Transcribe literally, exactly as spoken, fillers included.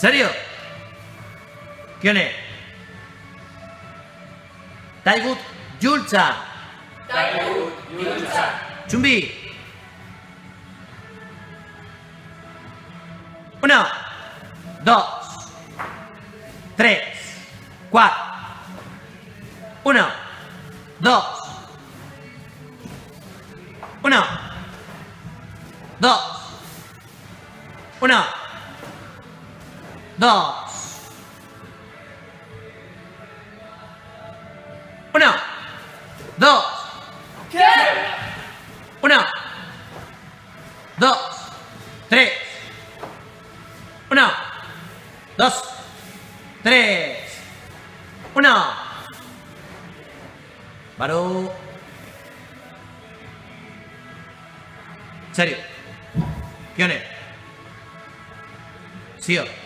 serio? Gimana? Taibut Julsa. Taibut Julsa. 준비. Uno, dos, tres, cuatro. Uno, dos. Uno, dos. Uno, dos. Uno, dos. ¿Qué? Uno, dos, tres. Uno, dos, tres. Uno. Baru. Serio. Gimana? Siap.